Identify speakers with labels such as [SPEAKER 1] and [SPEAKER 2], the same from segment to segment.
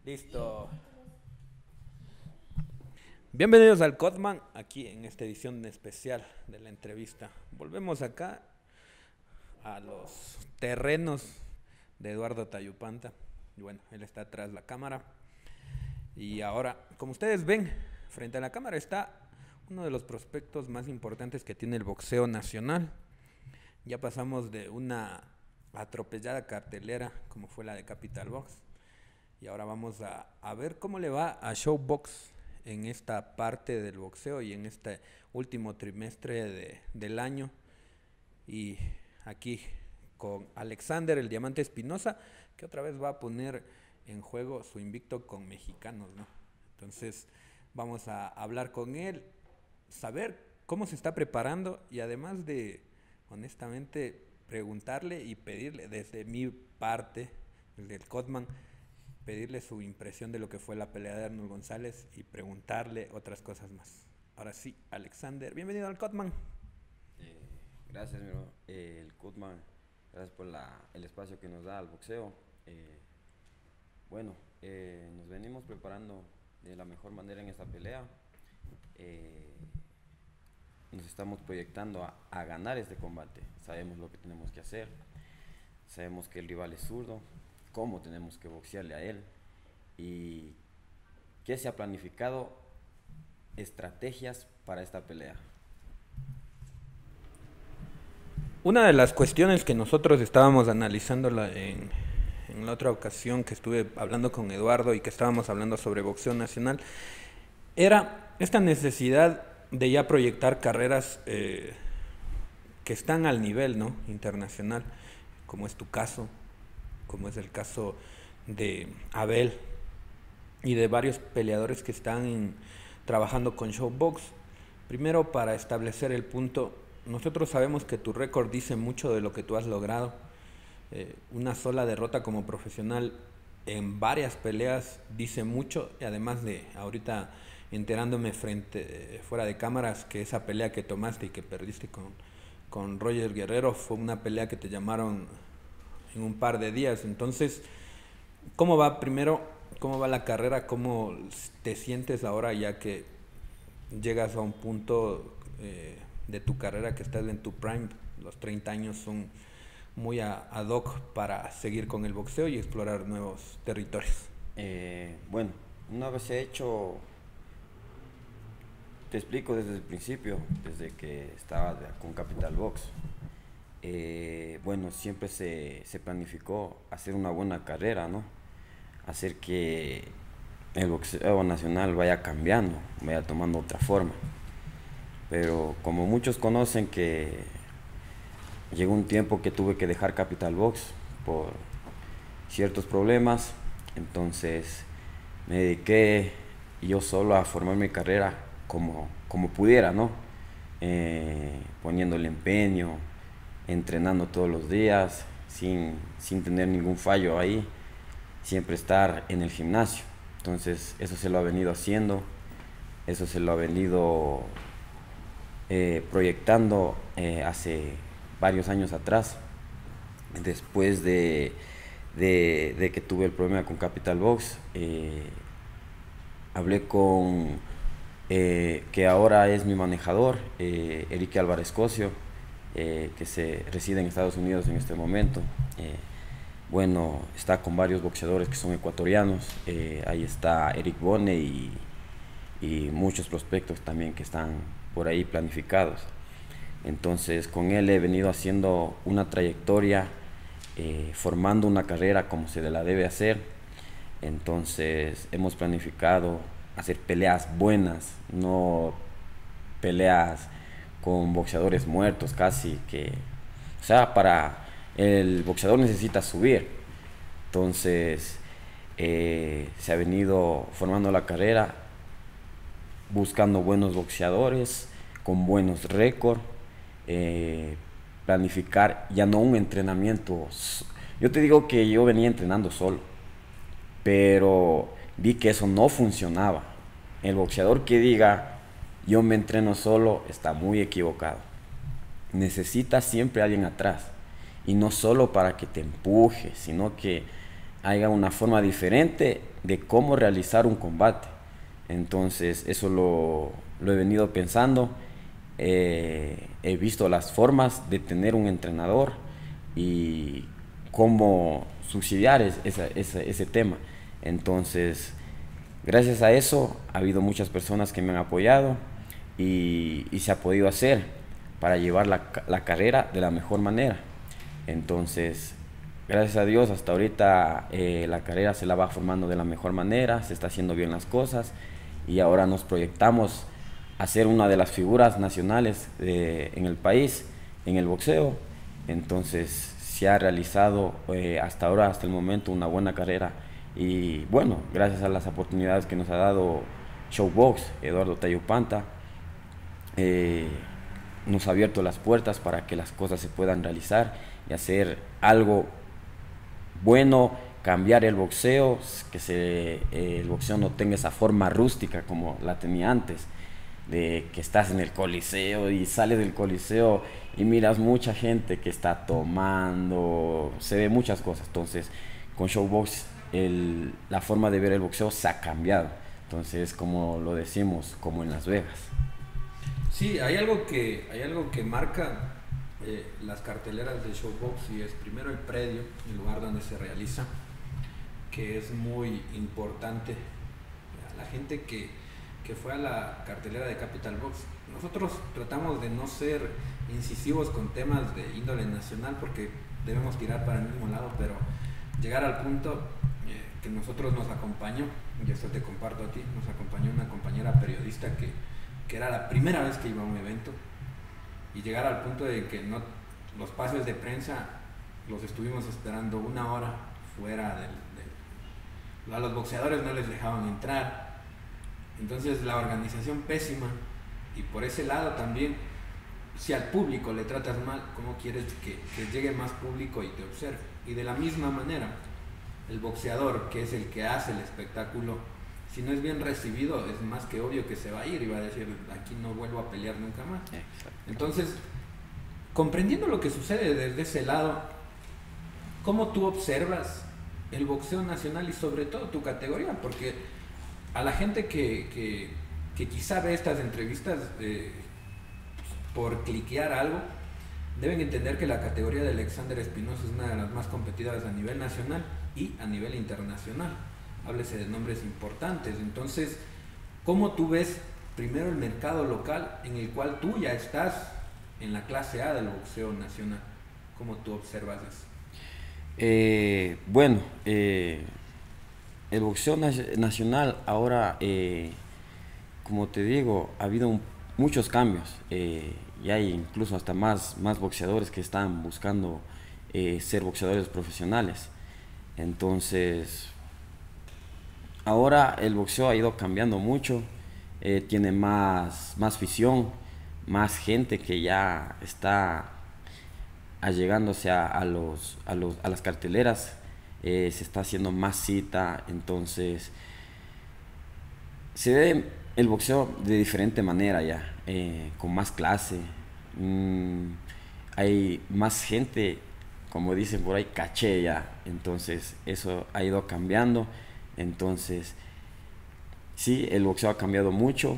[SPEAKER 1] Listo. Bienvenidos al Codman, aquí en esta edición especial de la entrevista. Volvemos acá a los terrenos de Eduardo Tayupanta. Y bueno, él está tras la cámara. Y ahora, como ustedes ven, frente a la cámara está uno de los prospectos más importantes que tiene el boxeo nacional. Ya pasamos de una atropellada cartelera como fue la de Capital Box. Y ahora vamos a ver cómo le va a Showbox en esta parte del boxeo y en este último trimestre del año. Y aquí con Alexander el Diamante Espinosa, que otra vez va a poner en juego su invicto con mexicanos, ¿no? Entonces vamos a hablar con él, saber cómo se está preparando y además de, honestamente, preguntarle y pedirle desde mi parte, desde el Codman, pedirle su impresión de lo que fue la pelea de Arnold González y preguntarle otras cosas más. Ahora sí, Alexander, bienvenido al Codman.
[SPEAKER 2] Eh, Gracias, mi hermano. El Kutman, gracias por el espacio que nos da al boxeo. Bueno, nos venimos preparando de la mejor manera en esta pelea. Eh, Nos estamos proyectando a ganar este combate. Sabemos lo que tenemos que hacer. Sabemos que el rival es zurdo, cómo tenemos que boxearle a él y qué se ha planificado, estrategias para esta pelea.
[SPEAKER 1] Una de las cuestiones que nosotros estábamos analizando en la otra ocasión que estuve hablando con Eduardo y que estábamos hablando sobre boxeo nacional era esta necesidad de ya proyectar carreras que están al nivel, ¿no?, internacional, como es tu caso, como es el caso de Abel y de varios peleadores que están trabajando con Showbox. Primero, para establecer el punto, nosotros sabemos que tu récord dice mucho de lo que tú has logrado. Una sola derrota como profesional en varias peleas dice mucho, y además de ahorita enterándome fuera de cámaras que esa pelea que tomaste y que perdiste con Roger Guerrero fue una pelea que te llamaron en un par de días. Entonces, ¿cómo va primero? ¿Cómo va la carrera? ¿Cómo te sientes ahora ya que llegas a un punto de tu carrera que estás en tu prime? Los 30 años son muy ad hoc para seguir con el boxeo y explorar nuevos territorios.
[SPEAKER 2] Bueno, una vez hecho, te explico desde el principio, desde que estaba con Capital Box. Bueno, siempre se planificó hacer una buena carrera, ¿no? Hacer que el boxeo nacional vaya cambiando, vaya tomando otra forma. Pero como muchos conocen que llegó un tiempo que tuve que dejar Capital Box por ciertos problemas, entonces me dediqué yo solo a formar mi carrera como pudiera, ¿no? Poniéndole empeño, entrenando todos los días, sin tener ningún fallo ahí, siempre estar en el gimnasio. Entonces eso se lo ha venido haciendo, eso se lo ha venido proyectando hace varios años atrás, después de que tuve el problema con Capital Box. Hablé con que ahora es mi manejador, Eric Álvarez Cosio, que reside en Estados Unidos en este momento. Bueno, está con varios boxeadores que son ecuatorianos. Ahí está Eric Bone y muchos prospectos también que están por ahí planificados. Entonces con él he venido haciendo una trayectoria, formando una carrera como se la debe hacer. Entonces hemos planificado hacer peleas buenas, no peleas con boxeadores muertos casi, o sea, el boxeador necesita subir. Entonces se ha venido formando la carrera buscando buenos boxeadores con buenos récords, planificar ya no un entrenamiento. Yo te digo que yo venía entrenando solo, pero vi que eso no funcionaba. El boxeador que diga yo me entreno solo está muy equivocado. Necesitas siempre alguien atrás, y no solo para que te empuje, sino que haya una forma diferente de cómo realizar un combate. Entonces eso lo he venido pensando. He visto las formas de tener un entrenador y cómo subsidiar ese tema. Entonces, gracias a eso ha habido muchas personas que me han apoyado y se ha podido hacer para llevar la carrera de la mejor manera. Entonces, gracias a Dios, hasta ahorita la carrera se la va formando de la mejor manera, se está haciendo bien las cosas y ahora nos proyectamos a ser una de las figuras nacionales en el país, en el boxeo. Entonces, se ha realizado hasta ahora, hasta el momento, una buena carrera. Y bueno, gracias a las oportunidades que nos ha dado Showbox, Eduardo Tayupanta, nos ha abierto las puertas para que las cosas se puedan realizar y hacer algo bueno, cambiar el boxeo, que el boxeo no tenga esa forma rústica como la tenía antes, de que estás en el coliseo y sales del coliseo y miras mucha gente que está tomando, se ve muchas cosas. Entonces, con Showbox la forma de ver el boxeo se ha cambiado. Entonces, como lo decimos, como en Las Vegas.
[SPEAKER 1] Sí, hay algo que marca las carteleras de Showbox, y es primero el predio, el lugar donde se realiza, que es muy importante. La gente que fue a la cartelera de Capital Box, nosotros tratamos de no ser incisivos con temas de índole nacional porque debemos tirar para el mismo lado, pero llegar al punto que nosotros nos acompañó, y esto te comparto a ti, nos acompañó una compañera periodista que era la primera vez que iba a un evento, y llegar al punto de que los pases de prensa los estuvimos esperando 1 hora fuera a los boxeadores no les dejaban entrar. Entonces la organización pésima, y por ese lado también, si al público le tratas mal, ¿cómo quieres que llegue más público y te observe? Y de la misma manera, el boxeador, que es el que hace el espectáculo, si no es bien recibido, es más que obvio que se va a ir y va a decir, aquí no vuelvo a pelear nunca más. Entonces, comprendiendo lo que sucede desde ese lado, ¿cómo tú observas el boxeo nacional y sobre todo tu categoría? Porque a la gente que quizá ve estas entrevistas por cliquear algo, deben entender que la categoría de Alexander Espinosa es una de las más competidas a nivel nacional y a nivel internacional. Háblese de nombres importantes. Entonces, ¿cómo tú ves primero el mercado local en el cual tú ya estás en la clase A del boxeo nacional? ¿Cómo tú observas eso?
[SPEAKER 2] Bueno, el boxeo nacional ahora, como te digo, ha habido muchos cambios y hay incluso hasta más boxeadores que están buscando ser boxeadores profesionales. Entonces, ahora el boxeo ha ido cambiando mucho, tiene más afición, más gente que ya está allegándose a las carteleras. Se está haciendo más cita, entonces se ve el boxeo de diferente manera ya, con más clase, hay más gente, como dicen por ahí, caché ya, entonces eso ha ido cambiando. Entonces sí, el boxeo ha cambiado mucho,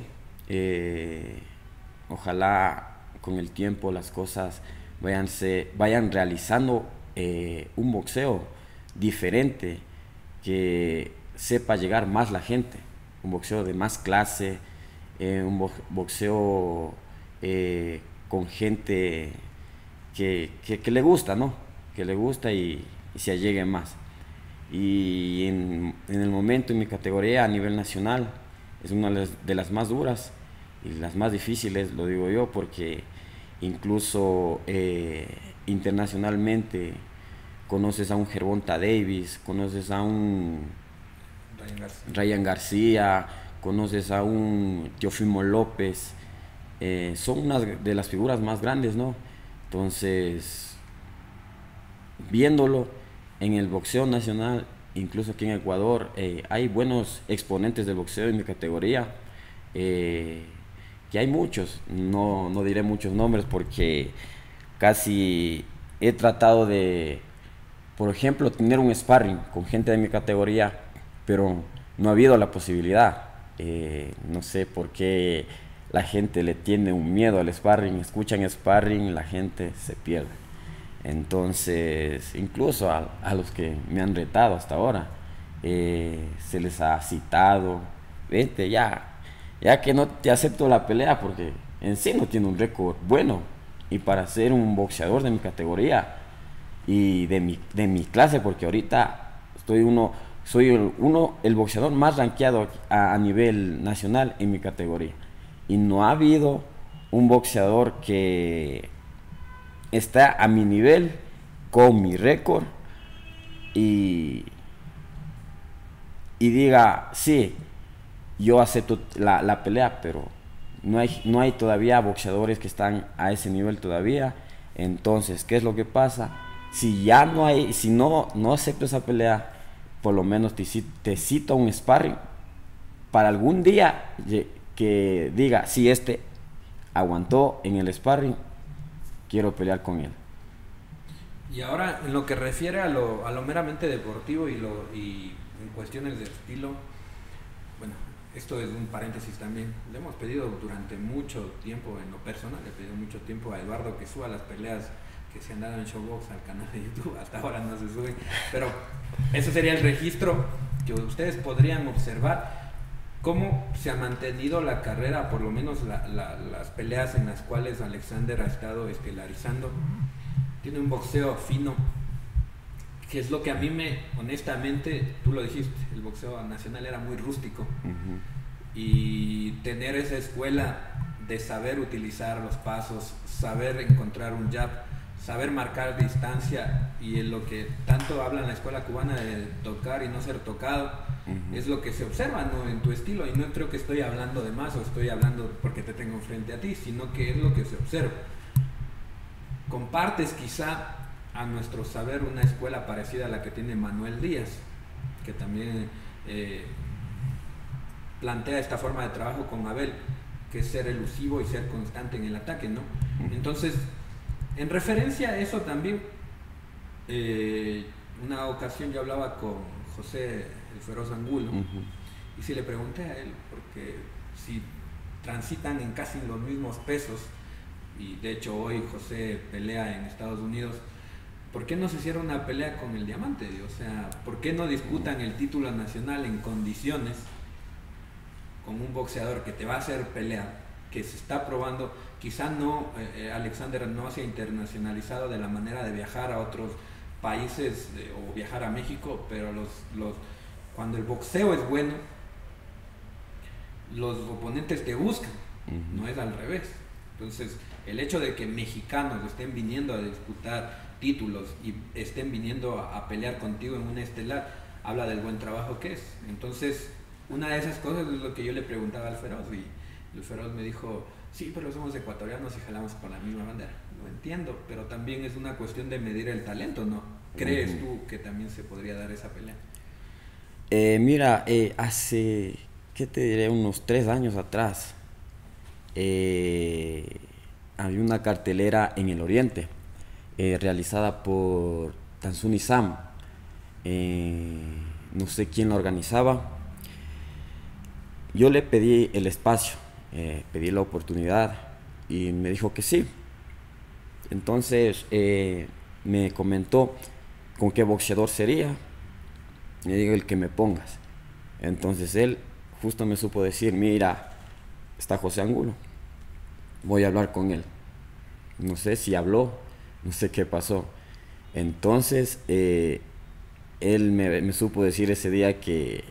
[SPEAKER 2] ojalá con el tiempo las cosas vayan realizando un boxeo diferente, que sepa llegar más la gente, un boxeo de más clase, un boxeo con gente que le gusta, ¿no? Que le gusta y se allegue más. Y en el momento, en mi categoría a nivel nacional, es una de las más duras y las más difíciles, lo digo yo, porque incluso internacionalmente conoces a un Gervonta Davis, conoces a un Ryan García, conoces a un Teofimo López, son unas de las figuras más grandes, ¿no? Entonces, viéndolo en el boxeo nacional, incluso aquí en Ecuador, hay buenos exponentes del boxeo en mi categoría, que hay muchos, no diré muchos nombres porque casi he tratado de, por ejemplo, tener un sparring con gente de mi categoría pero no ha habido la posibilidad. No sé por qué la gente le tiene un miedo al sparring, escuchan sparring, la gente se pierde. Entonces, incluso a los que me han retado hasta ahora, se les ha citado, vete ya que no te acepto la pelea porque en sí no tiene un récord bueno, y para ser un boxeador de mi categoría y de mi clase, porque ahorita soy el boxeador más rankeado a nivel nacional en mi categoría, y no ha habido un boxeador que está a mi nivel con mi récord y, y diga, sí, yo acepto la pelea, pero no hay todavía boxeadores que están a ese nivel todavía. Entonces, ¿qué es lo que pasa? Si ya no hay, si no acepto esa pelea, por lo menos te cito un sparring para algún día que diga, si este aguantó en el sparring, quiero pelear con él.
[SPEAKER 1] Y ahora, en lo que refiere a lo meramente deportivo y en cuestiones de estilo, bueno, esto es un paréntesis también. Le hemos pedido durante mucho tiempo, en lo personal, le he pedido mucho tiempo a Eduardo que suba las peleas que se han dado en Showbox al canal de YouTube. Hasta ahora no se suben, pero eso sería el registro que ustedes podrían observar cómo se ha mantenido la carrera, por lo menos las peleas en las cuales Alexander ha estado estelarizando. Tiene un boxeo fino, que es lo que a mí honestamente, tú lo dijiste, el boxeo nacional era muy rústico. Y tener esa escuela de saber utilizar los pasos, saber encontrar un jab, saber marcar distancia, y en lo que tanto habla en la escuela cubana de tocar y no ser tocado, es lo que se observa, ¿no?, en tu estilo. Y no creo que estoy hablando de más o estoy hablando porque te tengo frente a ti, sino que es lo que se observa. Compartes quizá, a nuestro saber, una escuela parecida a la que tiene Manuel Díaz, que también plantea esta forma de trabajo con Abel, que es ser elusivo y ser constante en el ataque, ¿no? Entonces, en referencia a eso también, una ocasión yo hablaba con José el Feroz Angulo, y si le pregunté a él, porque si transitan en casi los mismos pesos, y de hecho hoy José pelea en Estados Unidos, ¿por qué no se hiciera una pelea con el Diamante? O sea, ¿por qué no disputan el título nacional en condiciones con un boxeador que te va a hacer pelea, que se está probando? Quizá no, Alexander no se ha internacionalizado de la manera de viajar a otros países o viajar a México, pero cuando el boxeo es bueno, los oponentes te buscan, no es al revés. Entonces, el hecho de que mexicanos estén viniendo a disputar títulos y estén viniendo a pelear contigo en una estelar, habla del buen trabajo que es. Entonces, una de esas cosas es lo que yo le preguntaba al Feroz, y el Feroz me dijo, sí, pero somos ecuatorianos y jalamos con la misma bandera. Lo entiendo, pero también es una cuestión de medir el talento, ¿no? ¿Crees tú que también se podría dar esa pelea?
[SPEAKER 2] Mira, hace, ¿qué te diré? Unos 3 años atrás, había una cartelera en el Oriente, realizada por Tanzuni Sam. No sé quién la organizaba. Yo le pedí el espacio, pedí la oportunidad y me dijo que sí. Entonces me comentó con qué boxeador sería. Me dijo, el que me pongas. Entonces él justo me supo decir, mira, está José Angulo, voy a hablar con él. No sé si habló, no sé qué pasó. Entonces él me supo decir ese día que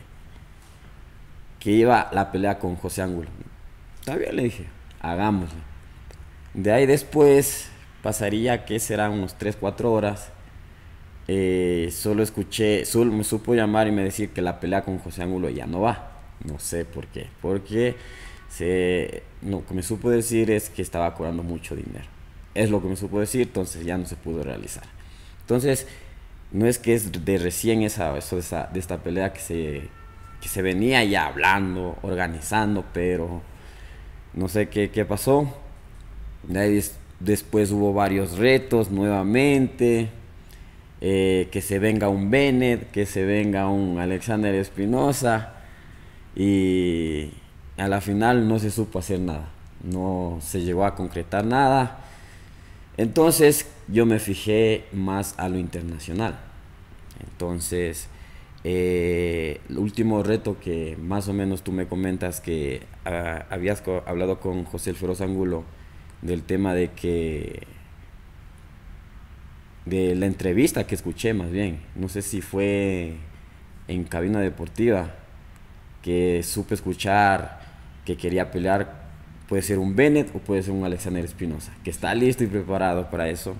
[SPEAKER 2] iba la pelea con José Angulo. Está bien, le dije, hagámoslo. De ahí después pasaría, que serán unos 3-4 horas. Solo me supo llamar y me decir que la pelea con José Angulo ya no va. No sé por qué. Porque lo que me supo decir es que estaba cobrando mucho dinero. Es lo que me supo decir, entonces ya no se pudo realizar. Entonces, no es que es de recién de esta pelea que se venía ya hablando, organizando, pero no sé qué pasó. De ahí después hubo varios retos nuevamente. que se venga un Bennett, que se venga un Alexander Espinosa, y a la final no se supo hacer nada, no se llegó a concretar nada. Entonces yo me fijé más a lo internacional. Entonces el último reto que más o menos tú me comentas que habías hablado con José el Feroz Angulo del tema de la entrevista que escuché, más bien, no sé si fue en Cabina Deportiva, que supe escuchar que quería pelear, puede ser un Bennett o puede ser un Alexander Espinosa, que está listo y preparado para eso.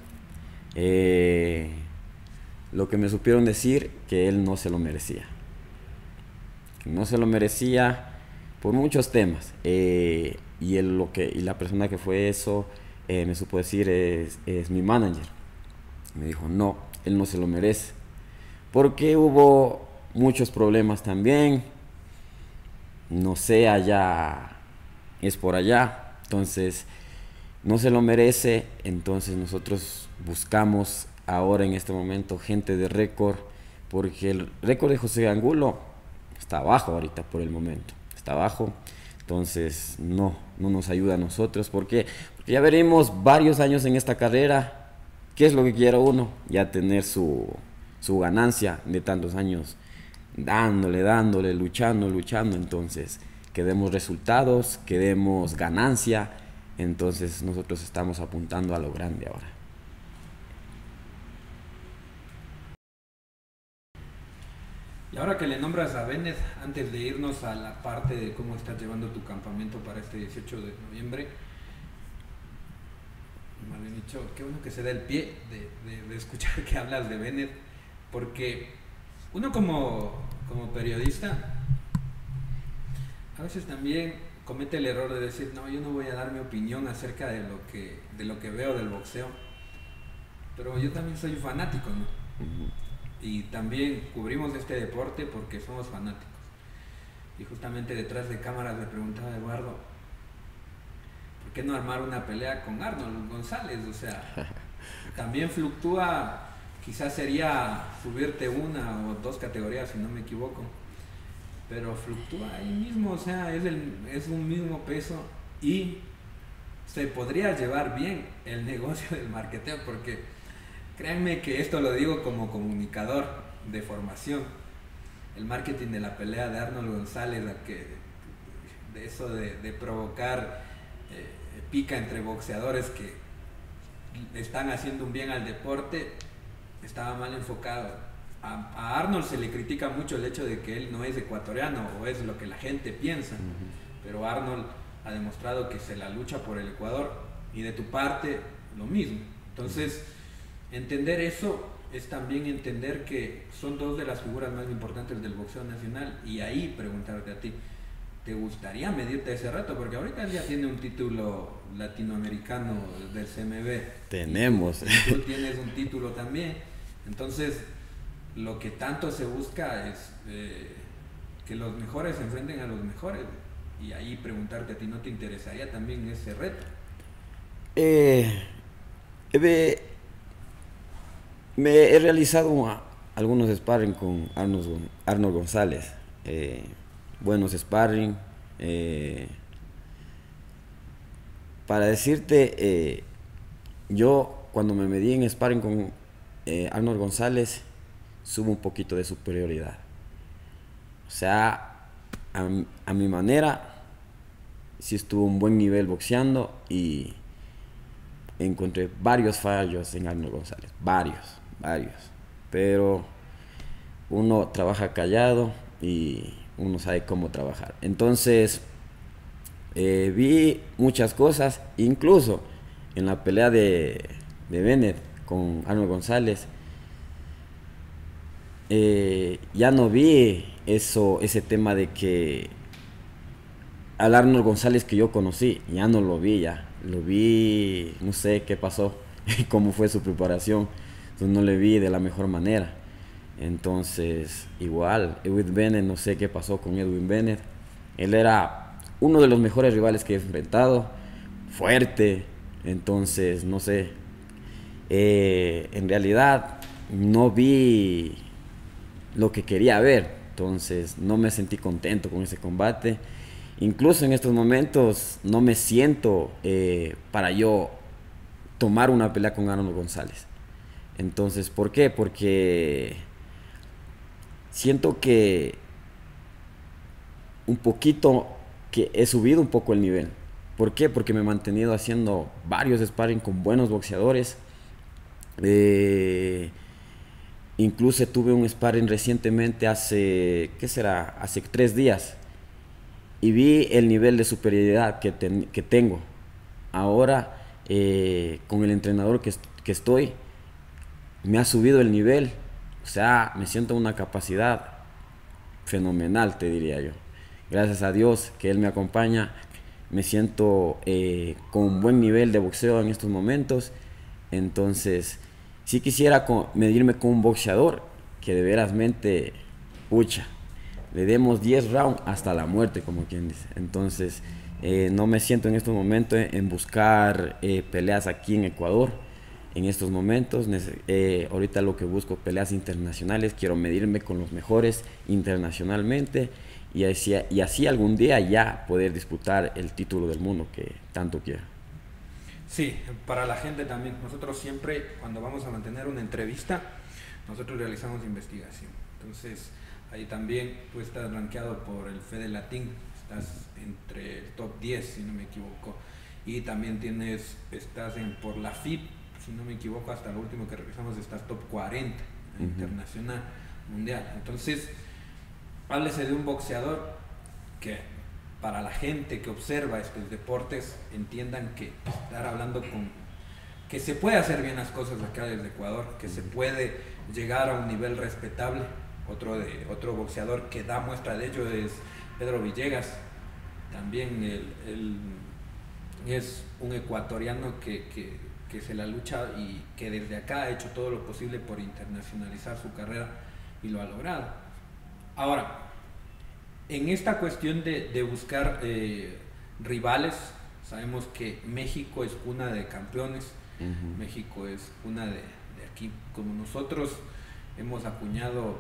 [SPEAKER 2] Lo que me supieron decir, que él no se lo merecía. Que no se lo merecía por muchos temas. Y la persona que fue eso, me supo decir, es mi manager. Me dijo, no, él no se lo merece. Porque hubo muchos problemas también. No sé, allá es por allá. Entonces, no se lo merece. Entonces nosotros buscamos ahora en este momento gente de récord, porque el récord de José Angulo está abajo ahorita por el momento, está abajo. Entonces no nos ayuda a nosotros, porque ya veremos varios años en esta carrera. ¿Qué es lo que quiere uno? Ya tener su ganancia de tantos años dándole, luchando. Entonces que demos resultados, que demos ganancia. Entonces nosotros estamos apuntando a lo grande ahora.
[SPEAKER 1] Y ahora que le nombras a Bennett, antes de irnos a la parte de cómo estás llevando tu campamento para este 18 de noviembre, me habían dicho, qué bueno que se da el pie de escuchar que hablas de Bennett, porque uno como periodista a veces también comete el error de decir, no, yo no voy a dar mi opinión acerca de lo que veo del boxeo, pero yo también soy fanático, ¿no? Y también cubrimos este deporte porque somos fanáticos. Y justamente detrás de cámaras le preguntaba a Eduardo, ¿por qué no armar una pelea con Arnold González? O sea, también fluctúa, quizás sería subirte una o dos categorías si no me equivoco, pero fluctúa ahí mismo, o sea, es un mismo peso y se podría llevar bien el negocio del marketeo, porque créanme que esto lo digo como comunicador de formación. El marketing de la pelea de Arnold González, de eso de provocar pica entre boxeadores que están haciendo un bien al deporte, estaba mal enfocado. A Arnold se le critica mucho el hecho de que él no es ecuatoriano, o es lo que la gente piensa, pero Arnold ha demostrado que se la lucha por el Ecuador, y de tu parte lo mismo. Entonces, entender eso es también entender que son dos de las figuras más importantes del boxeo nacional, y ahí preguntarte a ti, ¿te gustaría medirte ese reto? Porque ahorita él ya tiene un título latinoamericano del CMB.
[SPEAKER 2] Tenemos.
[SPEAKER 1] Y tú tienes un título también. Entonces, lo que tanto se busca es que los mejores se enfrenten a los mejores. Y ahí preguntarte a ti, ¿no te interesaría también ese reto?
[SPEAKER 2] Me he realizado algunos sparring con Arnold González. Buenos sparring. Para decirte, yo cuando me medí en sparring con Arnold González, subo un poquito de superioridad. O sea, a mi manera, sí estuvo un buen nivel boxeando, y encontré varios fallos en Arnold González, varios, pero uno trabaja callado y uno sabe cómo trabajar. Entonces vi muchas cosas, incluso en la pelea de Bennett con Arnold González, ya no vi ese tema de que al Arnold González que yo conocí, ya no lo vi, lo vi, no sé qué pasó, cómo fue su preparación, entonces no le vi de la mejor manera. Entonces, igual, Edwin Bennett, no sé qué pasó con Edwin Bennett. Él era uno de los mejores rivales que he enfrentado, fuerte, entonces, no sé. En realidad, no vi lo que quería ver, entonces no me sentí contento con ese combate. Incluso en estos momentos no me siento para yo tomar una pelea con Arnold González. Entonces, ¿por qué? Porque siento que un poquito, que he subido un poco el nivel. ¿Por qué? Porque me he mantenido haciendo varios sparring con buenos boxeadores. Eh, Incluso tuve un sparring recientemente hace, ¿qué será? Hace 3 días. Y vi el nivel de superioridad que tengo. Ahora, con el entrenador que estoy, me ha subido el nivel. O sea, me siento una capacidad fenomenal, te diría yo. Gracias a Dios que Él me acompaña. Me siento con un buen nivel de boxeo en estos momentos. Entonces, si quisiera medirme con un boxeador que de veras mente, pucha, le demos 10 rounds hasta la muerte, como quien dice. Entonces, no me siento en estos momentos en buscar peleas aquí en Ecuador. En estos momentos, ahorita lo que busco peleas internacionales, quiero medirme con los mejores internacionalmente y así algún día ya poder disputar el título del mundo que tanto quiero.
[SPEAKER 1] Sí, para la gente también. Nosotros siempre, cuando vamos a mantener una entrevista, nosotros realizamos investigación. Entonces, ahí también tú estás rankeado por el Fede Latín, estás entre el top 10, si no me equivoco. Y también estás por la FIP, si no me equivoco, hasta lo último que revisamos, estás top 40 internacional, mundial. Entonces, háblese de un boxeador que para la gente que observa estos deportes entiendan que estar hablando que se puede hacer bien las cosas acá desde Ecuador, que se puede llegar a un nivel respetable. Otro boxeador que da muestra de ello es Pedro Villegas. También él es un ecuatoriano que se la lucha y que desde acá ha hecho todo lo posible por internacionalizar su carrera y lo ha logrado. Ahora, en esta cuestión de buscar rivales, sabemos que México es cuna de campeones, México es cuna de aquí, como nosotros hemos acuñado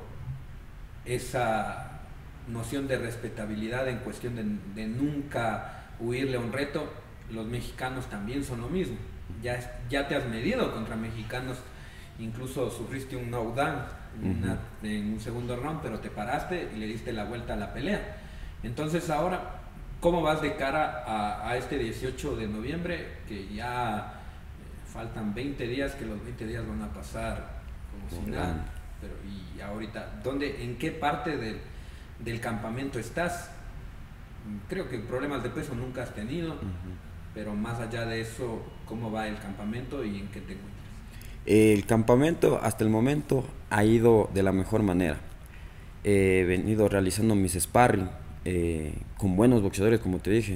[SPEAKER 1] esa noción de respetabilidad en cuestión de nunca huirle a un reto, los mexicanos también son lo mismo. Ya te has medido contra mexicanos, incluso sufriste un knockdown en un segundo round, pero te paraste y le diste la vuelta a la pelea. Entonces ahora, ¿cómo vas de cara a este 18 de noviembre? Que ya faltan 20 días, que los 20 días van a pasar como si nada. Pero, y ahorita, ¿en qué parte del campamento estás? Creo que problemas de peso nunca has tenido, pero más allá de eso, ¿cómo va el campamento y en qué te encuentras?
[SPEAKER 2] El campamento hasta el momento ha ido de la mejor manera. He venido realizando mis sparring con buenos boxeadores, como te dije,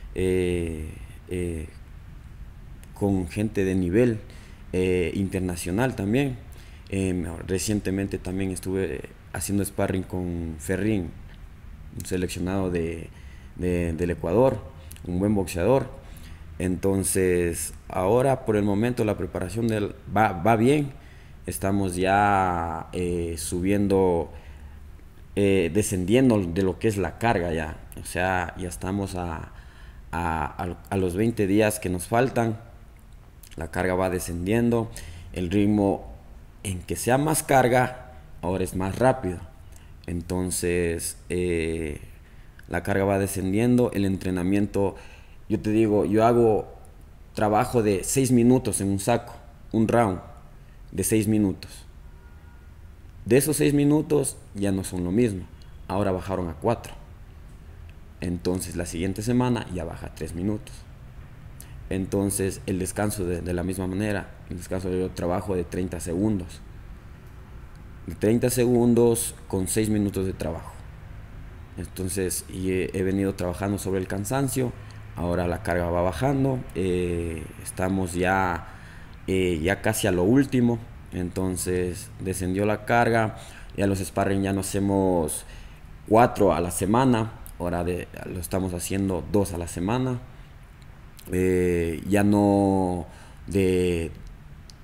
[SPEAKER 2] con gente de nivel internacional también. Recientemente también estuve haciendo sparring con Ferrín, un seleccionado del Ecuador, un buen boxeador. Entonces, ahora por el momento la preparación va bien. Estamos ya subiendo, descendiendo de lo que es la carga ya. O sea, ya estamos a los 20 días que nos faltan. La carga va descendiendo. El ritmo en que sea más carga, ahora es más rápido. Entonces, la carga va descendiendo. El entrenamiento, yo te digo, yo hago trabajo de 6 minutos en un saco, un round de 6 minutos. De esos 6 minutos ya no son lo mismo, ahora bajaron a 4. Entonces la siguiente semana ya baja a 3 minutos. Entonces el descanso de la misma manera, el descanso de trabajo de 30 segundos. De 30 segundos con 6 minutos de trabajo. Entonces he venido trabajando sobre el cansancio. Ahora la carga va bajando, estamos ya casi a lo último, entonces descendió la carga, ya los sparring ya no hacemos 4 a la semana, ahora lo estamos haciendo 2 a la semana, ya no de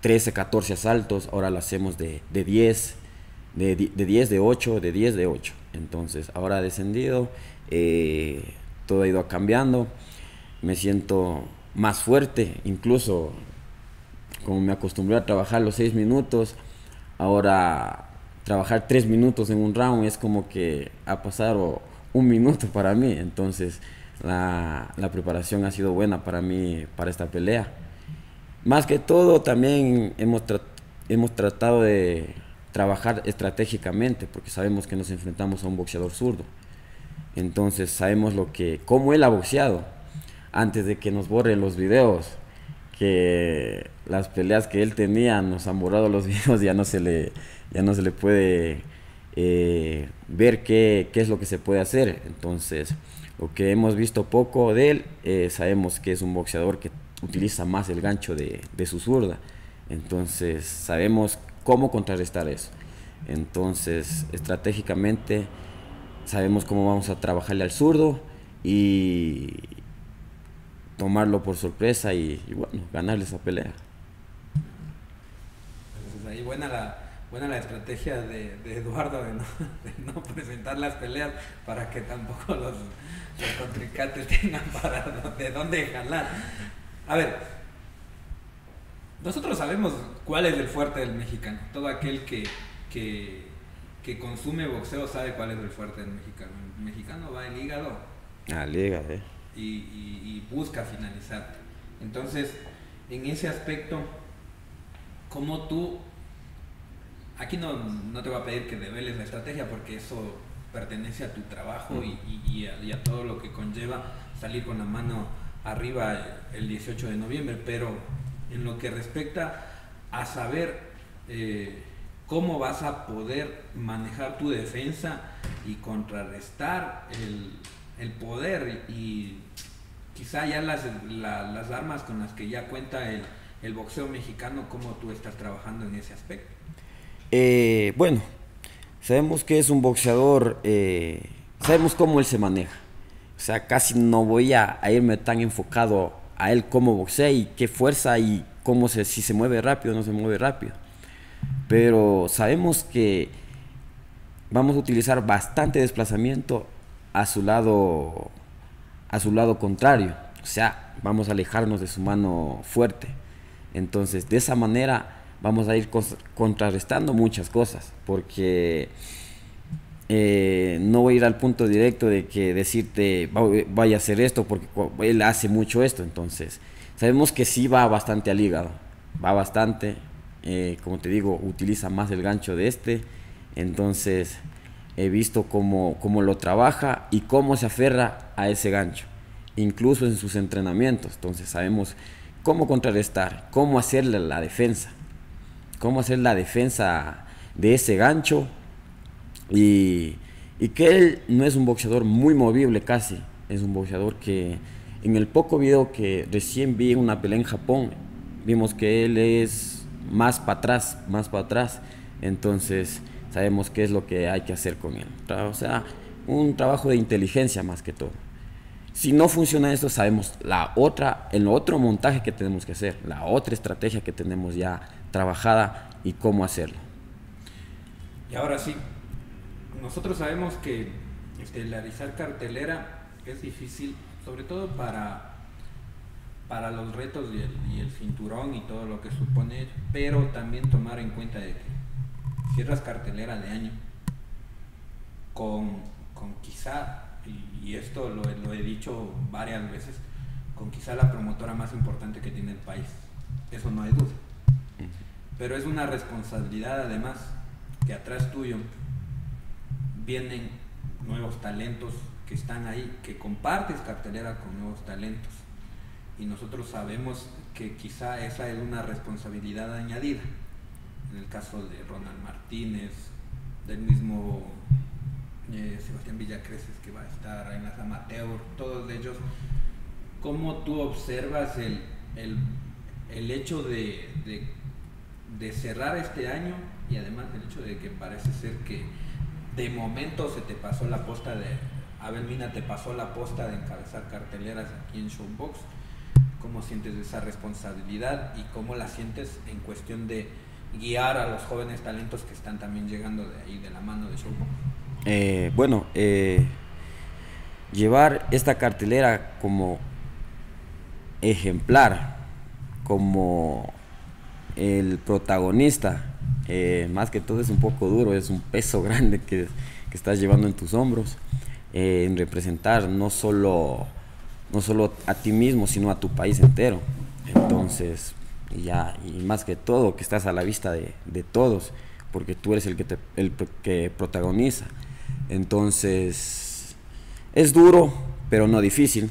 [SPEAKER 2] 13, 14 asaltos, ahora lo hacemos de 10, de 10, de 8, de 10, de 8. Entonces ahora ha descendido, todo ha ido cambiando, me siento más fuerte, incluso como me acostumbré a trabajar los 6 minutos, ahora trabajar 3 minutos en un round es como que ha pasado un minuto para mí. Entonces la preparación ha sido buena para mí, para esta pelea. Más que todo también hemos tratado de trabajar estratégicamente, porque sabemos que nos enfrentamos a un boxeador zurdo. Entonces sabemos cómo él ha boxeado antes de que nos borren los videos, que las peleas que él tenía nos han borrado los videos, ya no se le puede ver qué es lo que se puede hacer. Entonces lo que hemos visto poco de él, sabemos que es un boxeador que utiliza más el gancho de su zurda. Entonces sabemos cómo contrarrestar eso. Entonces estratégicamente sabemos cómo vamos a trabajarle al zurdo y tomarlo por sorpresa y bueno, ganarle esa pelea.
[SPEAKER 1] Entonces ahí buena la estrategia de Eduardo de no presentar las peleas para que tampoco los contrincantes tengan de dónde jalar. A ver, nosotros sabemos cuál es el fuerte del mexicano. Todo aquel que consume boxeo sabe cuál es el fuerte del mexicano. El mexicano va al hígado.
[SPEAKER 2] Al hígado,
[SPEAKER 1] y busca finalizar. Entonces, en ese aspecto, como tú, aquí no te voy a pedir que develes la estrategia porque eso pertenece a tu trabajo y a todo lo que conlleva salir con la mano arriba el 18 de noviembre, pero en lo que respecta a saber cómo vas a poder manejar tu defensa y contrarrestar el poder y quizá ya las armas con las que ya cuenta el boxeo mexicano, ¿cómo tú estás trabajando en ese aspecto?
[SPEAKER 2] Bueno, sabemos que es un boxeador, sabemos cómo él se maneja. O sea, casi no voy a irme tan enfocado a él cómo boxea y qué fuerza y si se mueve rápido o no se mueve rápido. Pero sabemos que vamos a utilizar bastante desplazamiento a su lado contrario. O sea, vamos a alejarnos de su mano fuerte. Entonces, de esa manera vamos a ir contrarrestando muchas cosas, porque no voy a ir al punto directo de que decirte vaya a hacer esto porque él hace mucho esto. Entonces sabemos que sí va bastante al hígado, va bastante, como te digo, utiliza más el gancho de este. Entonces he visto cómo lo trabaja y cómo se aferra a ese gancho, incluso en sus entrenamientos. Entonces sabemos cómo contrarrestar, cómo hacer la defensa de ese gancho. Y que él no es un boxeador muy movible casi, es un boxeador que en el poco video que recién vi en una pelea en Japón, vimos que él es más para atrás, entonces sabemos qué es lo que hay que hacer con él. O sea, un trabajo de inteligencia más que todo. Si no funciona esto, sabemos el otro montaje que tenemos que hacer, la otra estrategia que tenemos ya trabajada y cómo hacerlo.
[SPEAKER 1] Y ahora sí, nosotros sabemos que estelarizar cartelera es difícil, sobre todo para los retos y el cinturón y todo lo que supone, pero también tomar en cuenta de que cierras cartelera de año con quizá, y esto lo he dicho varias veces, con quizá la promotora más importante que tiene el país, eso no hay duda, pero es una responsabilidad además que atrás tuyo vienen nuevos talentos que están ahí, que compartes cartelera con nuevos talentos, y nosotros sabemos que quizá esa es una responsabilidad añadida. En el caso de Ronald Martínez, del mismo Sebastián Villacreces, que va a estar en las amateur, todos ellos, ¿cómo tú observas el hecho de cerrar este año, y además el hecho de que parece ser que de momento se te pasó la posta Abel Mina te pasó la posta de encabezar carteleras aquí en Showbox? ¿Cómo sientes esa responsabilidad y cómo la sientes en cuestión de guiar a los jóvenes talentos que están también llegando de ahí de la mano de Showbox?
[SPEAKER 2] Bueno, llevar esta cartelera como ejemplar, como el protagonista, más que todo es un poco duro, es un peso grande que estás llevando en tus hombros, en representar no solo a ti mismo, sino a tu país entero. Entonces, y más que todo, que estás a la vista de todos, porque tú eres el que protagoniza. Entonces, es duro, pero no difícil,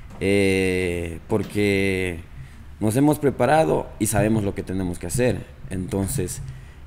[SPEAKER 2] porque nos hemos preparado y sabemos lo que tenemos que hacer. Entonces,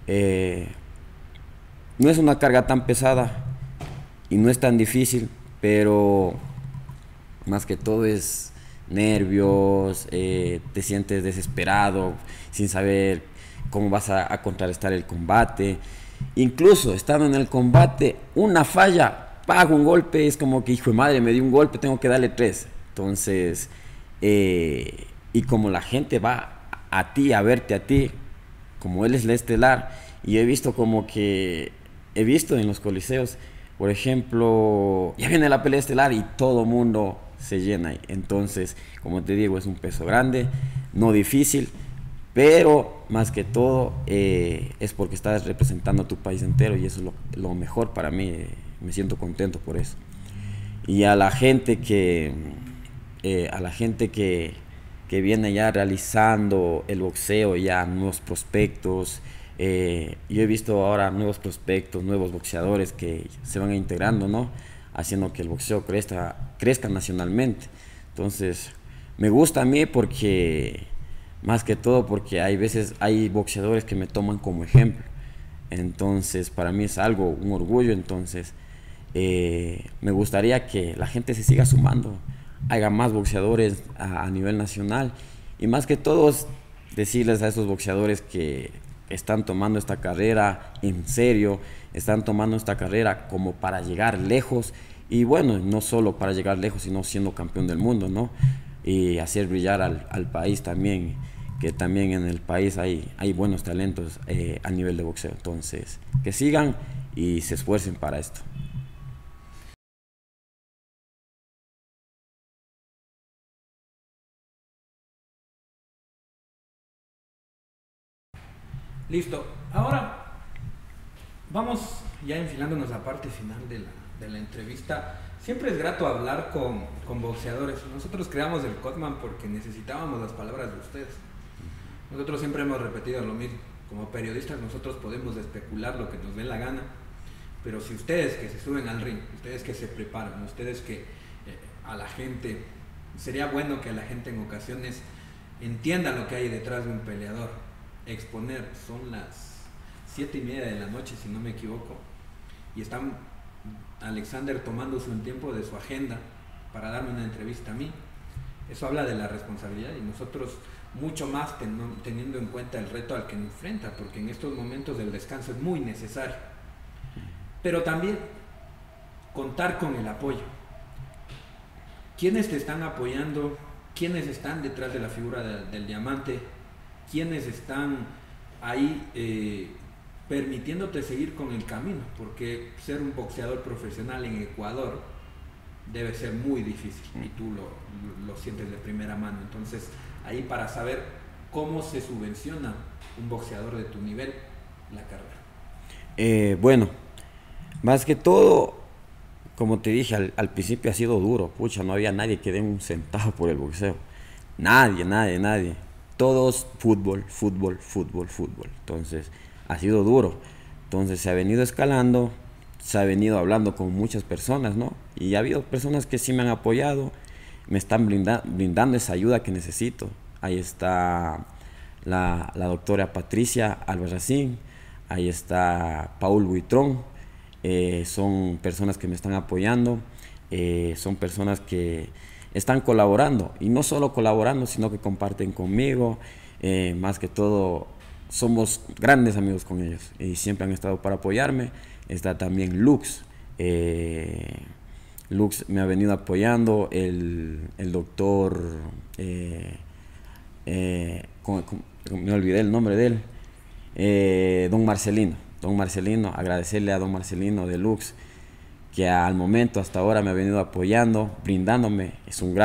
[SPEAKER 2] no es una carga tan pesada y no es tan difícil, pero más que todo es nervios, te sientes desesperado, sin saber cómo vas a contrarrestar el combate. Incluso estando en el combate, una falla, pago un golpe, es como que hijo de madre, me dio un golpe, tengo que darle 3. Entonces, y como la gente va a ti, a verte a ti, como él es la estelar, y he visto en los coliseos, por ejemplo, ya viene la pelea estelar y todo mundo se llena ahí. Entonces, como te digo, es un peso grande, no difícil, pero más que todo es porque estás representando a tu país entero y eso es lo mejor para mí, me siento contento por eso. Y a la gente que viene ya realizando el boxeo, ya nuevos prospectos, yo he visto ahora nuevos prospectos, nuevos boxeadores que se van integrando, ¿no? Haciendo que el boxeo crezca nacionalmente. Entonces, me gusta a mí porque, más que todo, porque hay boxeadores que me toman como ejemplo. Entonces, para mí es un orgullo. Entonces, me gustaría que la gente se siga sumando, haya más boxeadores a nivel nacional y más que todo decirles a esos boxeadores que están tomando esta carrera en serio, están tomando esta carrera como para llegar lejos y bueno, no solo para llegar lejos, sino siendo campeón del mundo, ¿no? Y hacer brillar al país también, que también en el país hay buenos talentos a nivel de boxeo. Entonces, que sigan y se esfuercen para esto.
[SPEAKER 1] Listo. Ahora vamos ya enfilándonos a la parte final de la entrevista. Siempre es grato hablar con boxeadores. Nosotros creamos el Codman porque necesitábamos las palabras de ustedes. Nosotros siempre hemos repetido lo mismo. Como periodistas nosotros podemos especular lo que nos dé la gana, pero si ustedes que se suben al ring, ustedes que se preparan, ustedes que a la gente, sería bueno que la gente en ocasiones entienda lo que hay detrás de un peleador. Exponer, son las 7:30 de la noche si no me equivoco, y están Alexander tomándose un tiempo de su agenda para darme una entrevista a mí. Eso habla de la responsabilidad y nosotros mucho más teniendo en cuenta el reto al que nos enfrenta, porque en estos momentos el descanso es muy necesario, pero también contar con el apoyo. ¿Quiénes te están apoyando? ¿Quiénes están detrás de la figura del diamante? ¿Quiénes están ahí permitiéndote seguir con el camino? Porque ser un boxeador profesional en Ecuador debe ser muy difícil y tú lo sientes de primera mano. Entonces, ahí para saber cómo se subvenciona un boxeador de tu nivel la carrera.
[SPEAKER 2] Bueno, más que todo, como te dije, al principio ha sido duro. Pucha, no había nadie que dé un centavo por el boxeo. Nadie. Todos fútbol. Entonces, ha sido duro. Entonces, se ha venido escalando, se ha venido hablando con muchas personas, ¿no? Y ha habido personas que sí me han apoyado, me están brindando esa ayuda que necesito. Ahí está la doctora Patricia Albarracín, ahí está Paul Buitrón, son personas que me están apoyando, son personas que están colaborando, y no solo colaborando, sino que comparten conmigo, más que todo somos grandes amigos con ellos y siempre han estado para apoyarme. Está también Lux, Lux me ha venido apoyando, el doctor me olvidé el nombre de él, don Marcelino, agradecerle a don Marcelino de Lux, que al momento hasta ahora me ha venido apoyando, brindándome, es un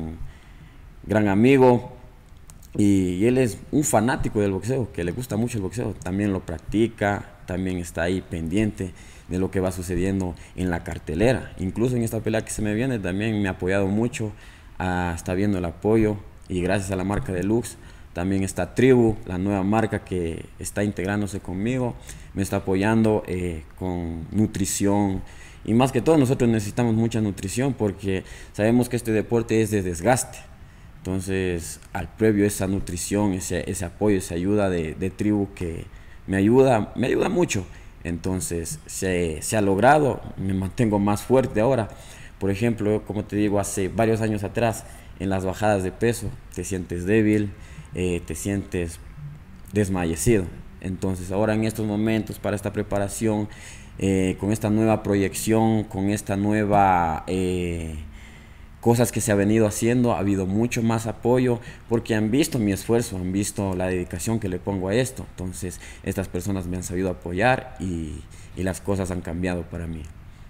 [SPEAKER 2] gran amigo, y él es un fanático del boxeo, que le gusta mucho el boxeo, también lo practica, también está ahí pendiente de lo que va sucediendo en la cartelera. Incluso en esta pelea que se me viene también me ha apoyado mucho, está viendo el apoyo, y gracias a la marca Deluxe también está Tribu, la nueva marca que está integrándose conmigo, me está apoyando con nutrición, y más que todo nosotros necesitamos mucha nutrición porque sabemos que este deporte es de desgaste. Entonces, al previo esa nutrición, ese apoyo, esa ayuda de Tribu que me ayuda mucho. Entonces, se ha logrado, me mantengo más fuerte ahora. Por ejemplo, como te digo, hace varios años atrás, en las bajadas de peso, te sientes débil, te sientes desmayecido. Entonces, ahora en estos momentos, para esta preparación, con esta nueva proyección, con esta nueva cosas que se ha venido haciendo, ha habido mucho más apoyo porque han visto mi esfuerzo, han visto la dedicación que le pongo a esto. Entonces, estas personas me han sabido apoyar y las cosas han cambiado para mí.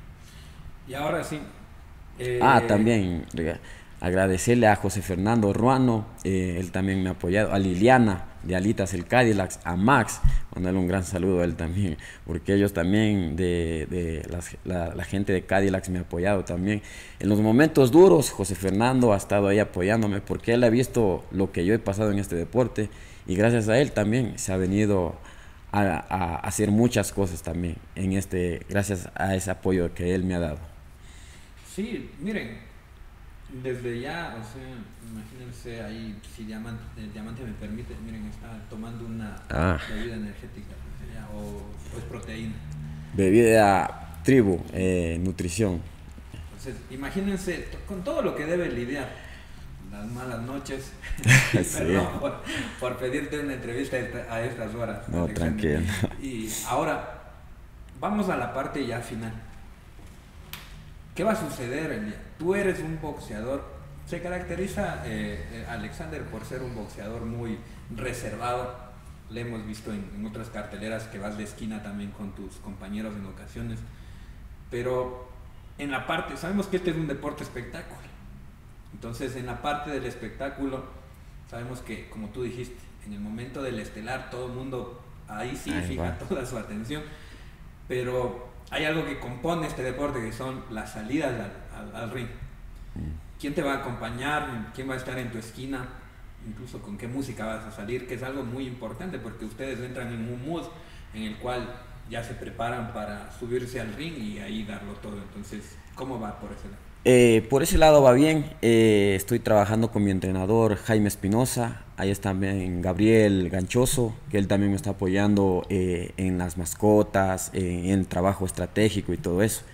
[SPEAKER 1] Y ahora sí.
[SPEAKER 2] También agradecerle a José Fernando Ruano, él también me ha apoyado, a Liliana de Alitas el Cadillac, a Max, mandarle un gran saludo a él también, porque ellos también, la gente de Cadillac me ha apoyado también. En los momentos duros, José Fernando ha estado ahí apoyándome, porque él ha visto lo que yo he pasado en este deporte, y gracias a él también se ha venido a hacer muchas cosas también, gracias a ese apoyo que él me ha dado.
[SPEAKER 1] Sí, miren. Desde ya, o sea, imagínense ahí, si el diamante me permite, miren, está tomando una bebida energética, o es proteína.
[SPEAKER 2] Bebida Tribu, nutrición.
[SPEAKER 1] Entonces, imagínense, con todo lo que debe lidiar, las malas noches,
[SPEAKER 2] Sí.
[SPEAKER 1] perdón por pedirte una entrevista a estas horas.
[SPEAKER 2] No,
[SPEAKER 1] Alexander.
[SPEAKER 2] tranquilo.
[SPEAKER 1] Y ahora, vamos a la parte ya final. ¿Qué va a suceder el día? Tú eres un boxeador, se caracteriza Alexander por ser un boxeador muy reservado, le hemos visto en otras carteleras que vas de esquina también con tus compañeros en ocasiones, pero en la parte, sabemos que este es un deporte espectáculo, entonces en la parte del espectáculo, sabemos que como tú dijiste, en el momento del estelar todo el mundo ahí sí fija toda su atención, pero hay algo que compone este deporte que son las salidas al ring. ¿Quién te va a acompañar? ¿Quién va a estar en tu esquina? Incluso con qué música vas a salir, que es algo muy importante porque ustedes entran en un mood en el cual ya se preparan para subirse al ring y ahí darlo todo. Entonces, ¿cómo va por ese lado?
[SPEAKER 2] Por ese lado va bien, estoy trabajando con mi entrenador Jaime Espinosa, ahí está también Gabriel Ganchoso, que él también me está apoyando en las mascotas, en el trabajo estratégico y todo eso.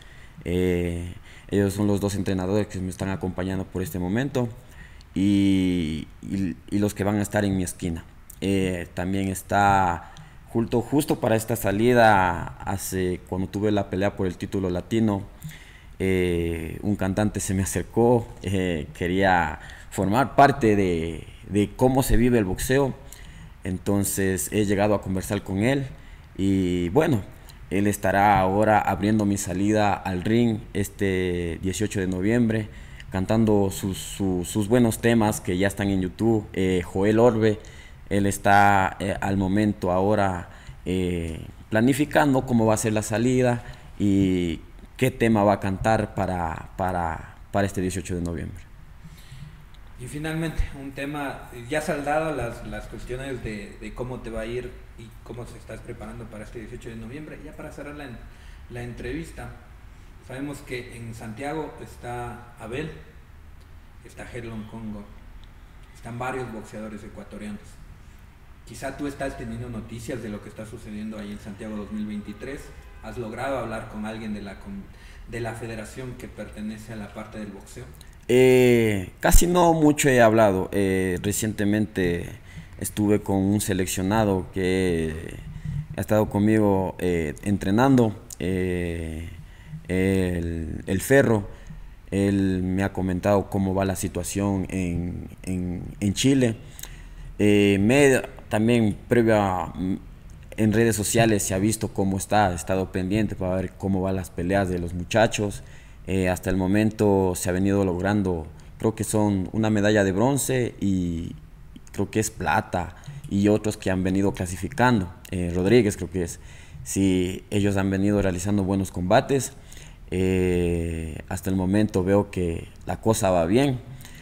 [SPEAKER 2] Ellos son los dos entrenadores que me están acompañando por este momento y los que van a estar en mi esquina. También está justo para esta salida, cuando tuve la pelea por el título latino, un cantante se me acercó, quería formar parte de cómo se vive el boxeo, entonces he llegado a conversar con él y bueno, él estará ahora abriendo mi salida al ring este 18 de noviembre, cantando sus buenos temas que ya están en YouTube. Joel Orbe, él está al momento ahora planificando cómo va a ser la salida y qué tema va a cantar para este 18 de noviembre.
[SPEAKER 1] Y finalmente, un tema, ya saldado las cuestiones de cómo te va a ir y cómo se estás preparando para este 18 de noviembre. Ya para cerrar la entrevista, sabemos que en Santiago está Abel, está Herlon Congo, están varios boxeadores ecuatorianos. Quizá tú estás teniendo noticias de lo que está sucediendo ahí en Santiago 2023. ¿Has logrado hablar con alguien de la federación que pertenece a la parte del boxeo?
[SPEAKER 2] Casi no mucho he hablado. Recientemente estuve con un seleccionado que ha estado conmigo entrenando, el Ferro. Él me ha comentado cómo va la situación en Chile. También en redes sociales se ha visto cómo he estado pendiente para ver cómo van las peleas de los muchachos. Hasta el momento se ha venido logrando, creo que son una medalla de bronce y creo que es plata, y otros que han venido clasificando. Rodríguez creo que es. Sí, ellos han venido realizando buenos combates. Hasta el momento veo que la cosa va bien.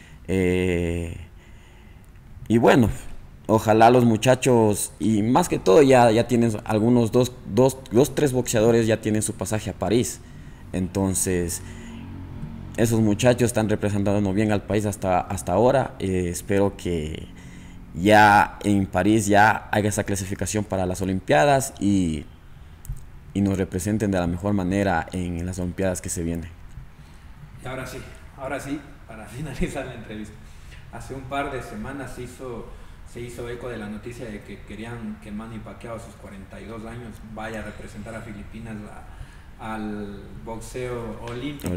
[SPEAKER 2] Y bueno, ojalá los muchachos, y más que todo ya tienen algunos tres boxeadores ya tienen su pasaje a París. Entonces, esos muchachos están representando bien al país hasta ahora. Espero que ya en París ya haya esa clasificación para las Olimpiadas y nos representen de la mejor manera en las Olimpiadas que se vienen.
[SPEAKER 1] Y ahora sí, para finalizar la entrevista. Hace un par de semanas se hizo eco de la noticia de que querían que Manny Pacquiao a sus 42 años vaya a representar a Filipinas al boxeo olímpico.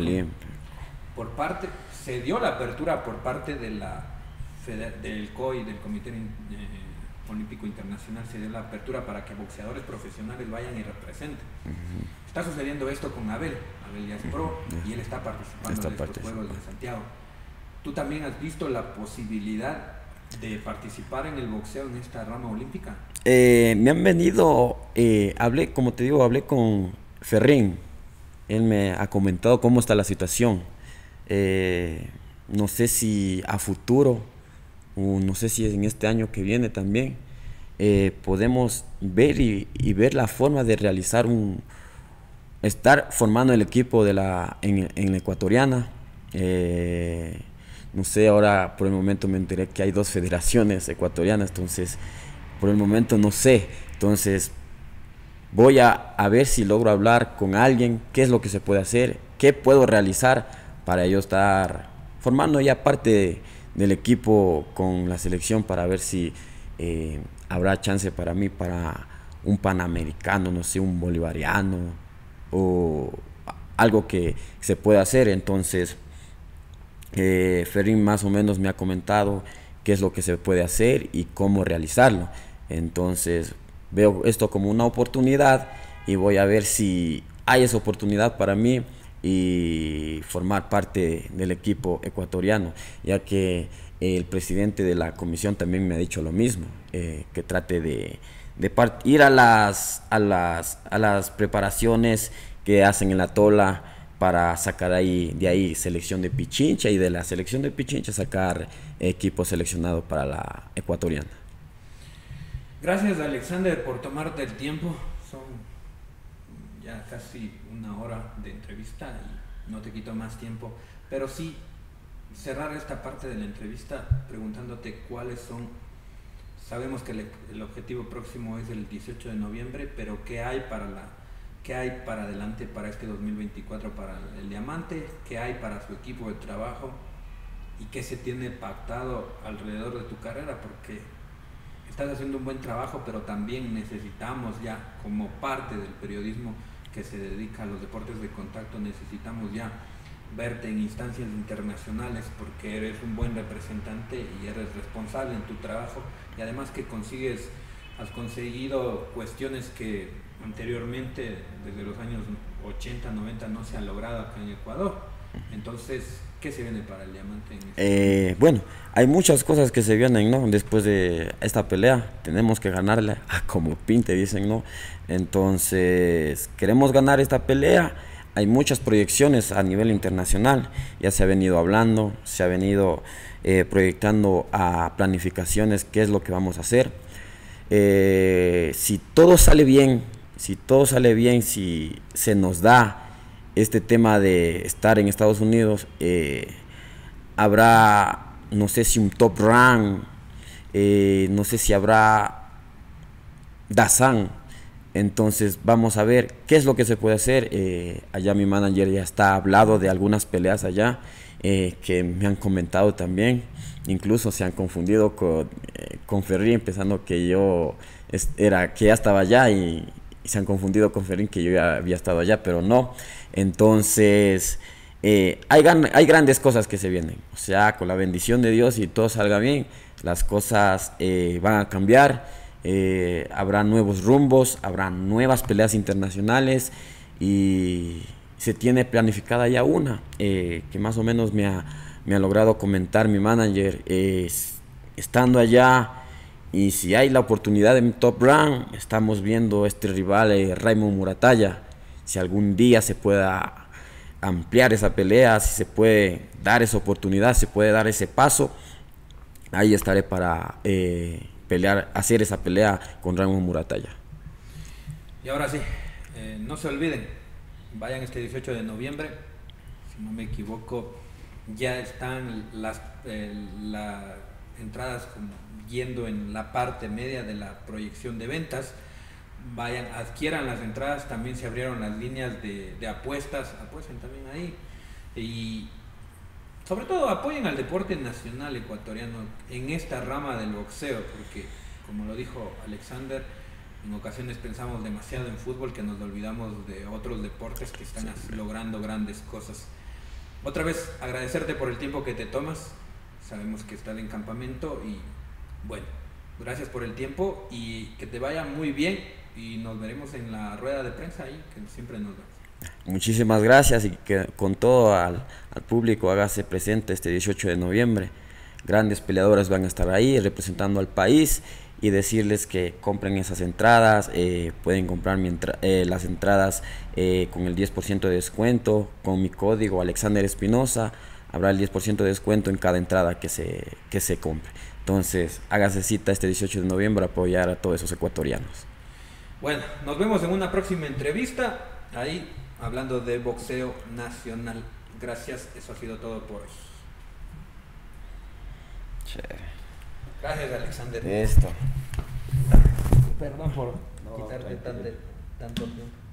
[SPEAKER 1] Se dio la apertura por parte de del COI, del Comité Olímpico Internacional, se dio la apertura para que boxeadores profesionales vayan y representen. Está sucediendo esto con Abel ya es pro y él está participando en estos Juegos de Santiago. ¿Tú también has visto la posibilidad de participar en el boxeo en esta rama olímpica?
[SPEAKER 2] Me han venido, hablé con Ferrín, él me ha comentado cómo está la situación. No sé si a futuro, o no sé si en este año que viene también, podemos ver y ver la forma de realizar estar formando el equipo en la ecuatoriana. No sé, ahora por el momento me enteré que hay 2 federaciones ecuatorianas, entonces por el momento no sé. Entonces voy a ver si logro hablar con alguien, qué es lo que se puede hacer, qué puedo realizar para yo estar formando ya parte del equipo con la selección, para ver si habrá chance para mí para un panamericano, no sé, un bolivariano o algo que se pueda hacer. Entonces Ferrín más o menos me ha comentado qué es lo que se puede hacer y cómo realizarlo. Entonces veo esto como una oportunidad y voy a ver si hay esa oportunidad para mí y formar parte del equipo ecuatoriano, ya que el presidente de la comisión también me ha dicho lo mismo, que trate de ir a las preparaciones que hacen en la Tola para sacar de ahí selección de Pichincha, y de la selección de Pichincha sacar equipo seleccionado para la ecuatoriana.
[SPEAKER 1] Gracias, Alexander, por tomarte el tiempo. Son ya casi 1 hora de entrevista y no te quito más tiempo, pero sí cerrar esta parte de la entrevista preguntándote cuáles son. Sabemos que el objetivo próximo es el 18 de noviembre, pero ¿qué hay para adelante para este 2024 para el Diamante? ¿Qué hay para su equipo de trabajo? ¿Y qué se tiene pactado alrededor de tu carrera? Porque estás haciendo un buen trabajo, pero también necesitamos ya, como parte del periodismo que se dedica a los deportes de contacto, necesitamos ya verte en instancias internacionales, porque eres un buen representante y eres responsable en tu trabajo, y además que has conseguido cuestiones que anteriormente, desde los años 80, 90, no se han logrado acá en Ecuador. Entonces, ¿qué se viene para el Diamante?
[SPEAKER 2] Bueno, hay muchas cosas que se vienen, ¿no? Después de esta pelea tenemos que ganarla a como pinte, dicen, ¿no? Entonces queremos ganar esta pelea. Hay muchas proyecciones a nivel internacional, ya se ha venido hablando, se ha venido proyectando a planificaciones, qué es lo que vamos a hacer. Si todo sale bien, si se nos da este tema de estar en Estados Unidos, habrá, no sé si un top rank, no sé si habrá DAZN. Entonces vamos a ver qué es lo que se puede hacer. Allá mi manager ya está hablado de algunas peleas allá, que me han comentado también. Incluso se han confundido con Ferrín, pensando que que ya estaba allá, y se han confundido con Ferrín que yo ya había estado allá, pero no. Entonces Hay grandes cosas que se vienen, o sea, con la bendición de Dios y todo salga bien, las cosas van a cambiar, habrá nuevos rumbos, habrá nuevas peleas internacionales y se tiene planificada ya una, que más o menos me ha logrado comentar mi manager, estando allá. Y si hay la oportunidad en Top Rank, estamos viendo este rival, Raymond Muratalla, si algún día se pueda ampliar esa pelea, si se puede dar esa oportunidad, se puede dar ese paso, ahí estaré para pelear, hacer esa pelea con Raymond Muratalla.
[SPEAKER 1] Y ahora sí, no se olviden, vayan este 18 de noviembre, si no me equivoco, ya están las entradas yendo en la parte media de la proyección de ventas. Vayan, adquieran las entradas, también se abrieron las líneas de apuestas, apuesten también ahí y sobre todo apoyen al deporte nacional ecuatoriano en esta rama del boxeo, porque como lo dijo Alexander, en ocasiones pensamos demasiado en fútbol que nos olvidamos de otros deportes que están logrando grandes cosas. Otra vez agradecerte por el tiempo que te tomas, sabemos que estás en campamento y bueno, gracias por el tiempo y que te vaya muy bien y nos veremos en la rueda de prensa ahí, que siempre nos vemos.
[SPEAKER 2] Muchísimas gracias y que con todo al público hágase presente este 18 de noviembre. Grandes peleadores van a estar ahí representando al país y decirles que compren esas entradas, pueden comprar las entradas con el 10% de descuento, con mi código Alexander Espinosa, habrá el 10% de descuento en cada entrada que se compre. Entonces, hágase cita este 18 de noviembre a apoyar a todos esos ecuatorianos.
[SPEAKER 1] Bueno, nos vemos en una próxima entrevista, ahí hablando de boxeo nacional. Gracias, eso ha sido todo por hoy.
[SPEAKER 2] Chévere.
[SPEAKER 1] Gracias, Alexander.
[SPEAKER 2] Esto.
[SPEAKER 1] Perdón por quitarte tanto tiempo.